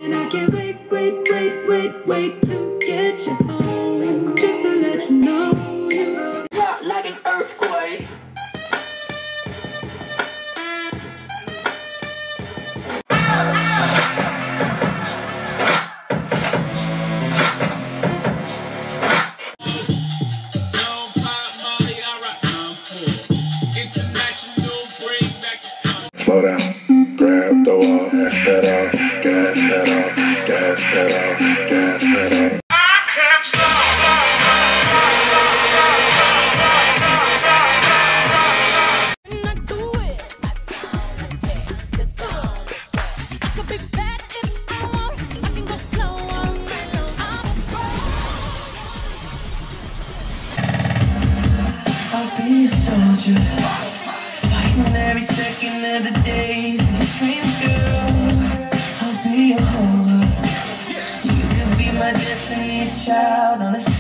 And I can't wait to get you home. Just to let you know you're rock like an earthquake. Slow down, grab the wall, gas that off, gas that off, gas that off, gas that off. I can't stop. When I do it, I could be bad if I want. I can go slow all night long. I'll be a soldier, fighting every second of the day for your dreams, girl. I'll be your whole. You could be my destiny's child on a